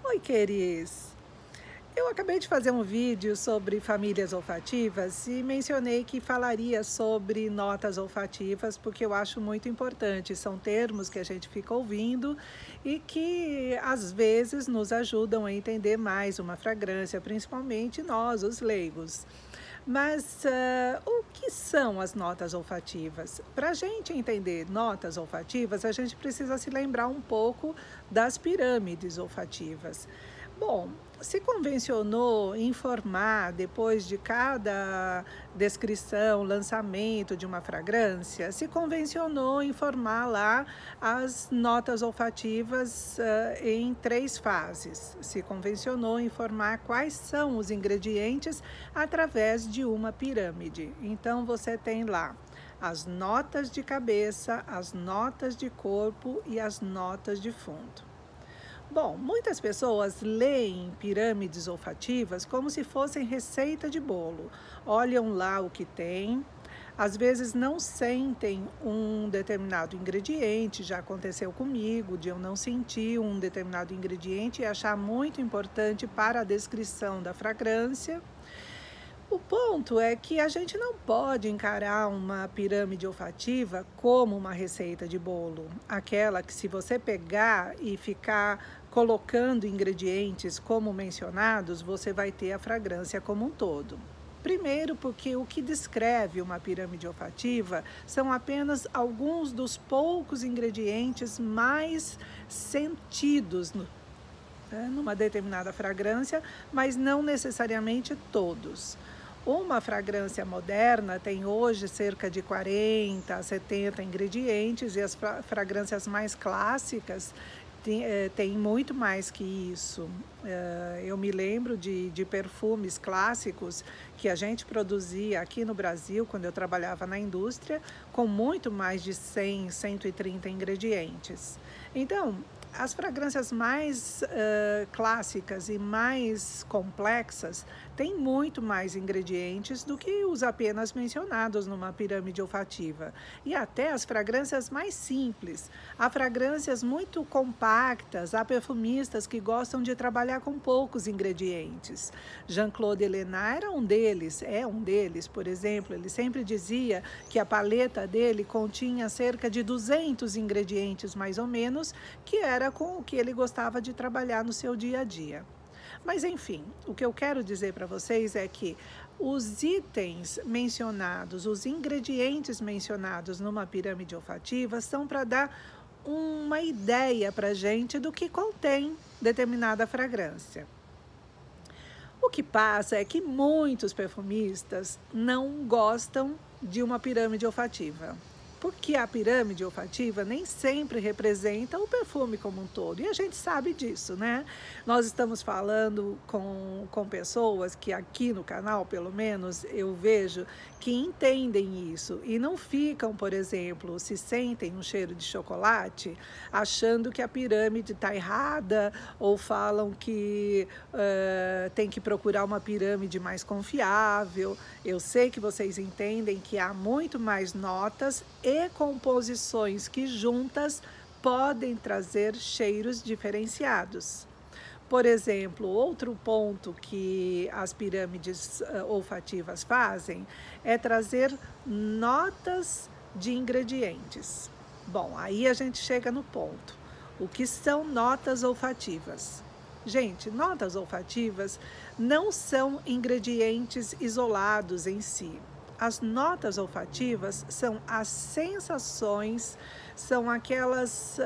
Oi, queris! Eu acabei de fazer um vídeo sobre famílias olfativas e mencionei que falaria sobre notas olfativas porque eu acho muito importante. São termos que a gente fica ouvindo e que às vezes nos ajudam a entender mais uma fragrância, principalmente nós, os leigos. Mas o que são as notas olfativas? Para a gente entender notas olfativas, a gente precisa se lembrar um pouco das pirâmides olfativas. Bom, se convencionou informar depois de cada descrição, lançamento de uma fragrância, se convencionou informar lá as notas olfativas em 3 fases. Se convencionou informar quais são os ingredientes através de uma pirâmide. Então você tem lá as notas de cabeça, as notas de corpo e as notas de fundo. Bom, muitas pessoas leem pirâmides olfativas como se fossem receita de bolo. Olham lá o que tem, às vezes não sentem um determinado ingrediente, já aconteceu comigo, de eu não sentir um determinado ingrediente e achar muito importante para a descrição da fragrância. O ponto é que a gente não pode encarar uma pirâmide olfativa como uma receita de bolo. Aquela que, se você pegar e ficar colocando ingredientes como mencionados, você vai ter a fragrância como um todo. Primeiro, porque o que descreve uma pirâmide olfativa são apenas alguns dos poucos ingredientes mais sentidos numa determinada fragrância, mas não necessariamente todos. Uma fragrância moderna tem hoje cerca de 40 a 70 ingredientes e as fragrâncias mais clássicas tem muito mais que isso. Eu me lembro de perfumes clássicos que a gente produzia aqui no Brasil, quando eu trabalhava na indústria, com muito mais de 100, 130 ingredientes. Então, as fragrâncias mais clássicas e mais complexas têm muito mais ingredientes do que os apenas mencionados numa pirâmide olfativa. E até as fragrâncias mais simples. Há fragrâncias muito compactas, há perfumistas que gostam de trabalhar com poucos ingredientes. Jean-Claude Ellena era um deles, por exemplo. Ele sempre dizia que a paleta dele continha cerca de 200 ingredientes, mais ou menos, que era com o que ele gostava de trabalhar no seu dia a dia. Mas enfim, o que eu quero dizer para vocês é que os itens mencionados, os ingredientes mencionados numa pirâmide olfativa são para dar uma ideia para a gente do que contém determinada fragrância. O que passa é que muitos perfumistas não gostam de uma pirâmide olfativa, porque a pirâmide olfativa nem sempre representa o perfume como um todo, e a gente sabe disso, né? Nós estamos falando com pessoas que aqui no canal, pelo menos, eu vejo que entendem isso e não ficam, por exemplo, se sentem um cheiro de chocolate, achando que a pirâmide está errada, ou falam que tem que procurar uma pirâmide mais confiável. Eu sei que vocês entendem que há muito mais notas e composições que juntas podem trazer cheiros diferenciados. Por exemplo, outro ponto que as pirâmides olfativas fazem é trazer notas de ingredientes. Bom, aí a gente chega no ponto. O que são notas olfativas? Gente, notas olfativas não são ingredientes isolados em si. As notas olfativas são as sensações, são aqueles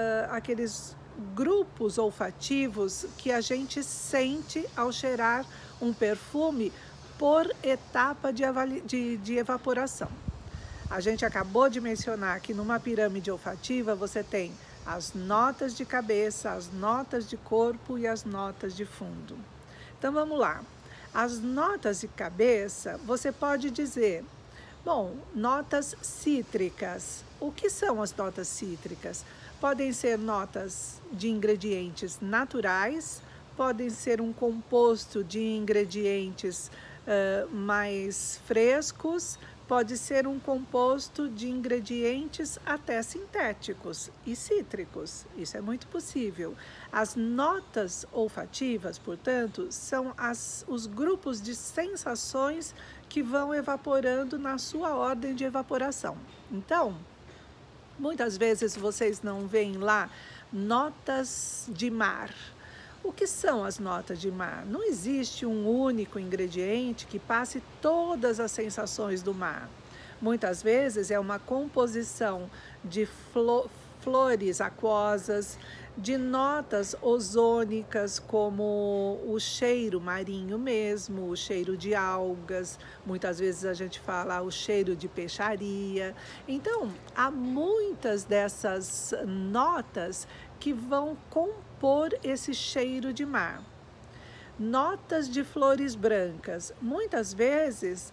grupos olfativos que a gente sente ao cheirar um perfume por etapa de evaporação. A gente acabou de mencionar que numa pirâmide olfativa você tem as notas de cabeça, as notas de corpo e as notas de fundo. Então vamos lá. As notas de cabeça, você pode dizer, bom, notas cítricas. O que são as notas cítricas? Podem ser notas de ingredientes naturais, podem ser um composto de ingredientes mais frescos, pode ser um composto de ingredientes até sintéticos e cítricos. Isso é muito possível. As notas olfativas, portanto, são os grupos de sensações que vão evaporando na sua ordem de evaporação. Então, muitas vezes vocês não veem lá notas de mar. O que são as notas de mar? Não existe um único ingrediente que passe todas as sensações do mar. Muitas vezes é uma composição de flores aquosas, de notas ozônicas, como o cheiro marinho mesmo, o cheiro de algas, muitas vezes a gente fala o cheiro de peixaria. Então, há muitas dessas notas que vão compor esse cheiro de mar. Notas de flores brancas, muitas vezes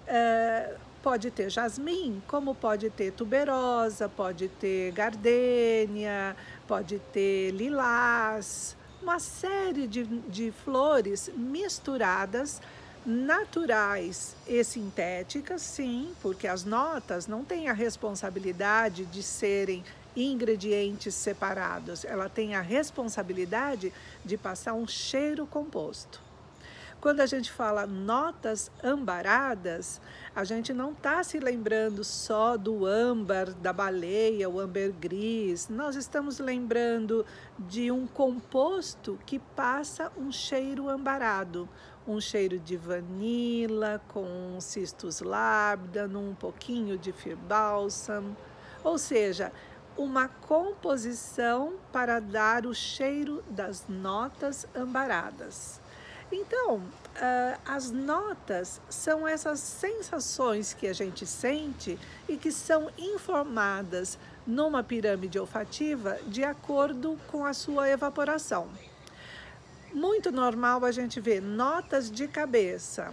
pode ter jasmim, como pode ter tuberosa, pode ter gardênia, pode ter lilás, uma série de flores misturadas, naturais e sintéticas, sim, porque as notas não têm a responsabilidade de serem ingredientes separados, ela tem a responsabilidade de passar um cheiro composto. Quando a gente fala notas ambaradas, a gente não está se lembrando só do âmbar da baleia, o ambergris. Nós estamos lembrando de um composto que passa um cheiro ambarado, um cheiro de vanila com cistus labdanum, um pouquinho de fir bálsamo, ou seja, uma composição para dar o cheiro das notas ambaradas. Então, as notas são essas sensações que a gente sente e que são informadas numa pirâmide olfativa de acordo com a sua evaporação. Muito normal a gente ver notas de cabeça.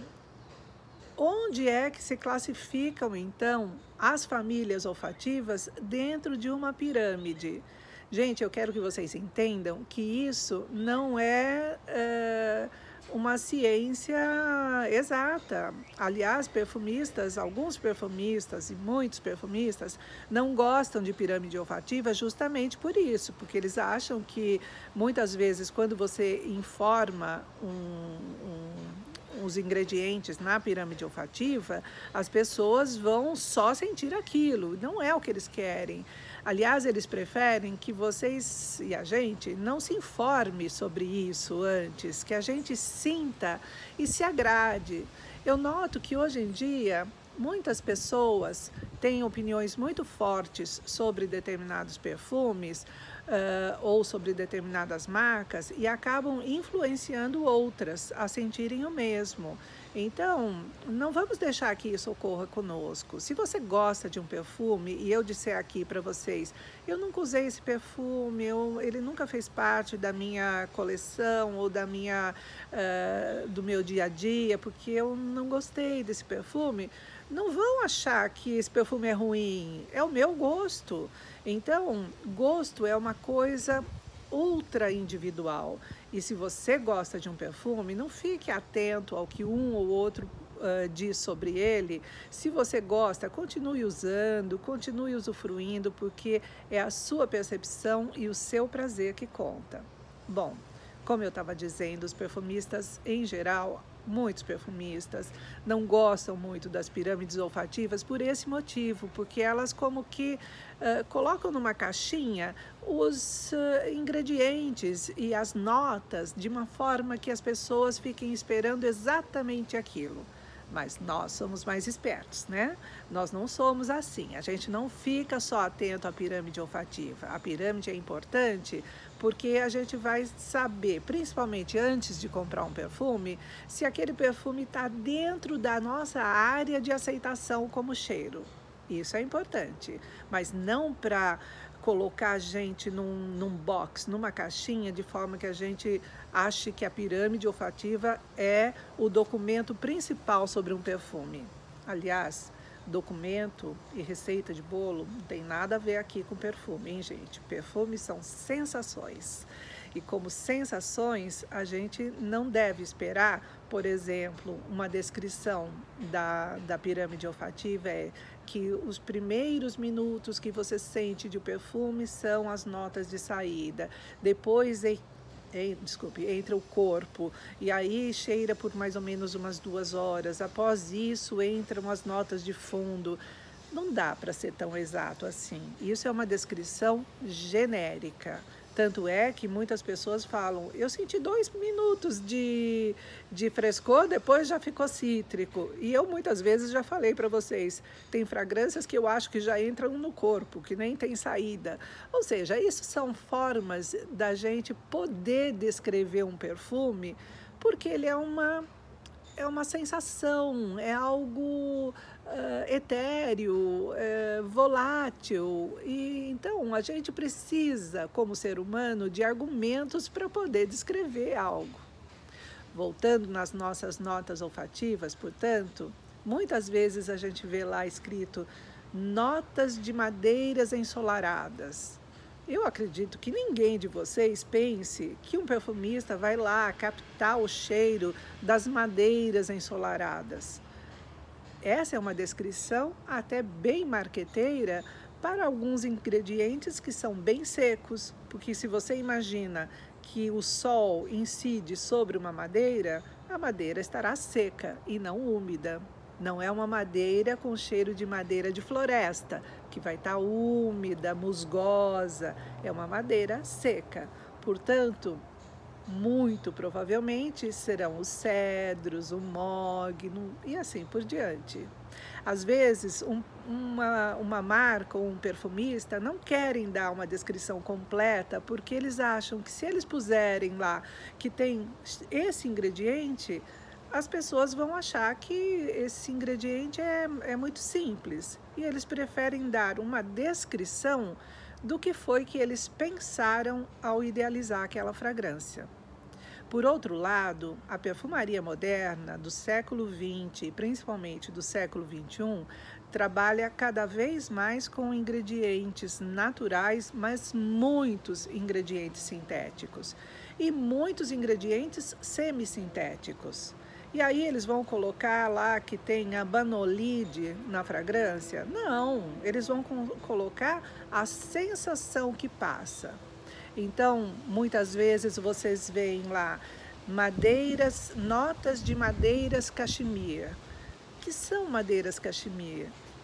Onde é que se classificam, então, as famílias olfativas dentro de uma pirâmide? Gente, eu quero que vocês entendam que isso não é uma ciência exata. Aliás, alguns perfumistas e muitos perfumistas não gostam de pirâmide olfativa justamente por isso, porque eles acham que muitas vezes quando você informa os ingredientes na pirâmide olfativa, as pessoas vão só sentir aquilo, não é o que eles querem. Aliás, eles preferem que vocês e a gente não se informe sobre isso antes, que a gente sinta e se agrade. Eu noto que hoje em dia muitas pessoas têm opiniões muito fortes sobre determinados perfumes ou sobre determinadas marcas e acabam influenciando outras a sentirem o mesmo. Então, não vamos deixar que isso ocorra conosco. Se você gosta de um perfume e eu disser aqui para vocês, eu nunca usei esse perfume, ele nunca fez parte da minha coleção ou do meu dia a dia, porque eu não gostei desse perfume, não vão achar que esse perfume é ruim, é o meu gosto. Então, gosto é uma coisa ultra individual. E se você gosta de um perfume, não fique atento ao que um ou outro diz sobre ele. Se você gosta, continue usando, continue usufruindo, porque é a sua percepção e o seu prazer que conta. Bom, como eu estava dizendo, os perfumistas em geral, muitos perfumistas não gostam muito das pirâmides olfativas por esse motivo, porque elas como que colocam numa caixinha os ingredientes e as notas de uma forma que as pessoas fiquem esperando exatamente aquilo. Mas nós somos mais espertos, né? Nós não somos assim, a gente não fica só atento à pirâmide olfativa. A pirâmide é importante porque a gente vai saber, principalmente antes de comprar um perfume, se aquele perfume está dentro da nossa área de aceitação como cheiro. Isso é importante, mas não para colocar a gente num box, numa caixinha, de forma que a gente ache que a pirâmide olfativa é o documento principal sobre um perfume. Aliás, documento e receita de bolo não tem nada a ver aqui com perfume, hein, gente? Perfumes são sensações. E como sensações, a gente não deve esperar Por exemplo, uma descrição da pirâmide olfativa é que os primeiros minutos que você sente de perfume são as notas de saída, depois entra o corpo, e aí cheira por mais ou menos umas 2 horas, após isso entram as notas de fundo. Não dá para ser tão exato assim, isso é uma descrição genérica. Tanto é que muitas pessoas falam, eu senti 2 minutos de frescor, depois já ficou cítrico. E eu muitas vezes já falei para vocês, tem fragrâncias que eu acho que já entram no corpo, que nem tem saída. Ou seja, isso são formas da gente poder descrever um perfume, porque ele é uma sensação, é algo etéreo, volátil. E então a gente precisa, como ser humano, de argumentos para poder descrever algo. Voltando nas nossas notas olfativas, portanto, muitas vezes a gente vê lá escrito notas de madeiras ensolaradas. Eu acredito que ninguém de vocês pense que um perfumista vai lá captar o cheiro das madeiras ensolaradas. Essa é uma descrição até bem marqueteira para alguns ingredientes que são bem secos, porque se você imagina que o sol incide sobre uma madeira, a madeira estará seca e não úmida. Não é uma madeira com cheiro de madeira de floresta, que vai estar úmida, musgosa. É uma madeira seca. Portanto, muito provavelmente serão os cedros, o mogno e assim por diante. Às vezes, uma marca ou um perfumista não querem dar uma descrição completa porque eles acham que se eles puserem lá que tem esse ingrediente, as pessoas vão achar que esse ingrediente é muito simples e eles preferem dar uma descrição do que foi que eles pensaram ao idealizar aquela fragrância. Por outro lado, a perfumaria moderna do século XX e principalmente do século XXI trabalha cada vez mais com ingredientes naturais, mas muitos ingredientes sintéticos e muitos ingredientes semissintéticos. E aí eles vão colocar lá que tem a banolide na fragrância? Não, eles vão colocar a sensação que passa. Então, muitas vezes vocês veem lá madeiras, notas de madeiras cachemir. Que são madeiras cachemir?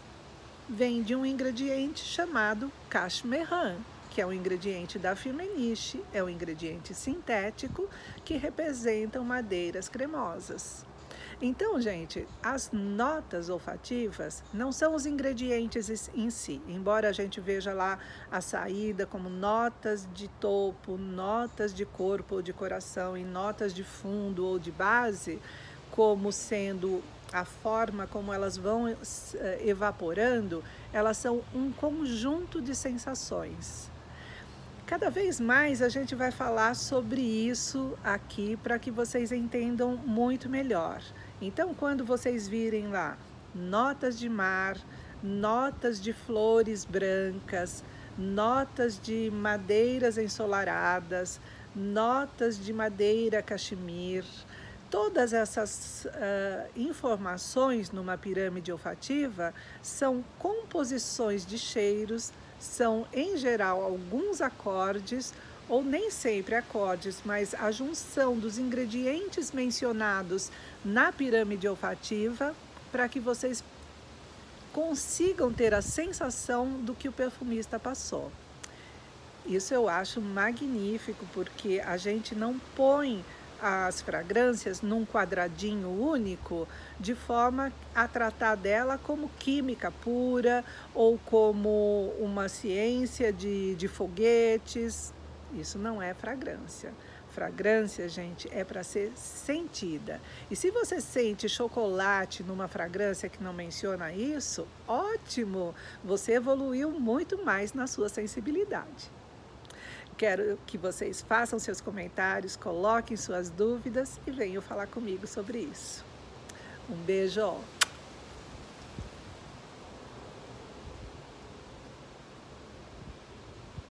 Vem de um ingrediente chamado cashmeran, que é um ingrediente da Firmenich, é um ingrediente sintético que representam madeiras cremosas. Então, gente, as notas olfativas não são os ingredientes em si, embora a gente veja lá a saída como notas de topo, notas de corpo ou de coração e notas de fundo ou de base, como sendo a forma como elas vão evaporando, elas são um conjunto de sensações. Cada vez mais a gente vai falar sobre isso aqui para que vocês entendam muito melhor. Então, quando vocês virem lá notas de mar, notas de flores brancas, notas de madeiras ensolaradas, notas de madeira cachemir, todas essas informações numa pirâmide olfativa são composições de cheiros, são em geral alguns acordes, ou nem sempre acordes, mas a junção dos ingredientes mencionados na pirâmide olfativa para que vocês consigam ter a sensação do que o perfumista passou. Isso eu acho magnífico, porque a gente não põe as fragrâncias num quadradinho único, de forma a tratar dela como química pura ou como uma ciência de foguetes. Isso não é fragrância. Fragrância, gente, é para ser sentida. E se você sente chocolate numa fragrância que não menciona isso, ótimo! Você evoluiu muito mais na sua sensibilidade. Quero que vocês façam seus comentários, coloquem suas dúvidas e venham falar comigo sobre isso. Um beijo!